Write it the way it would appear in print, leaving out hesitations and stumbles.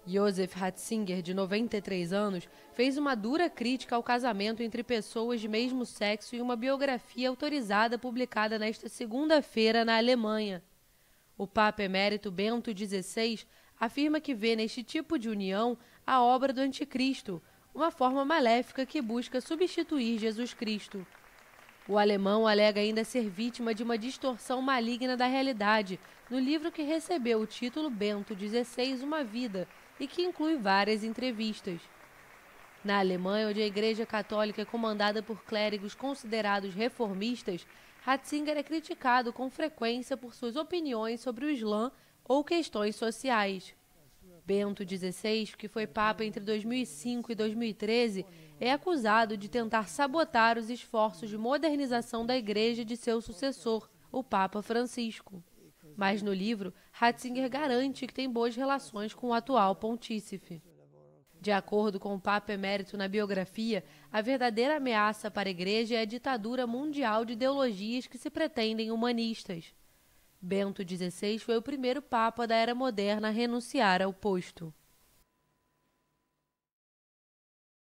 Joseph Ratzinger, de 93 anos, fez uma dura crítica ao casamento entre pessoas de mesmo sexo em uma biografia autorizada publicada nesta segunda-feira na Alemanha. O Papa Emérito Bento XVI afirma que vê neste tipo de união a obra do Anticristo, uma forma maléfica que busca substituir Jesus Cristo. O alemão alega ainda ser vítima de uma distorção maligna da realidade no livro que recebeu o título Bento XVI, Uma Vida, e que inclui várias entrevistas. Na Alemanha, onde a Igreja Católica é comandada por clérigos considerados reformistas, Ratzinger é criticado com frequência por suas opiniões sobre o Islã ou questões sociais. Bento XVI, que foi papa entre 2005 e 2013, é acusado de tentar sabotar os esforços de modernização da Igreja de seu sucessor, o Papa Francisco. Mas no livro, Ratzinger garante que tem boas relações com o atual pontífice. De acordo com o Papa Emérito na biografia, a verdadeira ameaça para a Igreja é a ditadura mundial de ideologias que se pretendem humanistas. Bento XVI foi o primeiro Papa da Era Moderna a renunciar ao posto.